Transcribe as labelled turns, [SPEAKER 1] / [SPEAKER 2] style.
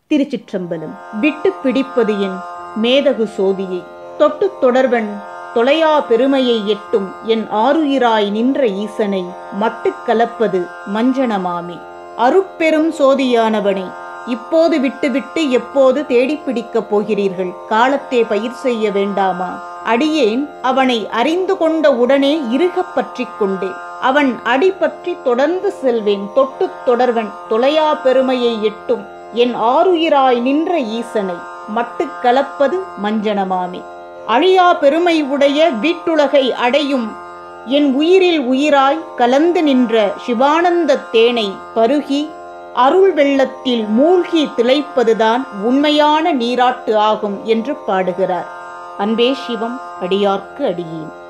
[SPEAKER 1] திருச்சிற்றம்பலம். விட்டு பிடிப்பது என் மேதகு சோதியை, தொட்டு தொடர்வன் தொலையா பெருமையை எட்டும் என் ஆருயிராய் நின்ற ஈசனை மட்டுக் கலப்பது மஞ்சனமாமே. அருட்பெரும் சோதியானவனை இப்போது விட்டுவிட்டு எப்போது தேடிப் பிடிக்கப் போகிறீர்கள்? காலத்தே பயிர் செய்ய வேண்டாமா? அடியேன் அவனை அறிந்து கொண்ட உடனே இறுகப் பற்றிக் கொண்டேன். அவன் அடி பற்றி தொடர்ந்து செல்வேன். தொட்டுத் தொடர்வன் தொலையா பெருமையை எட்டும் என் ஆருயிராய் நின்ற ஈசனை மட்டுக் கலப்பது மஞ்சனமாமே. அழியா பெருமை உடைய வீட்டுலகை அடையும் என் உயிரில் உயிராய் கலந்து நின்ற சிவானந்த தேனை பருகி அருள் வெள்ளத்தில் மூழ்கி திளைப்பதுதான் உண்மையான நீராட்டு ஆகும் என்று பாடுகிறார். அன்பே சிவம், அடியார்க்கு அடியேன்.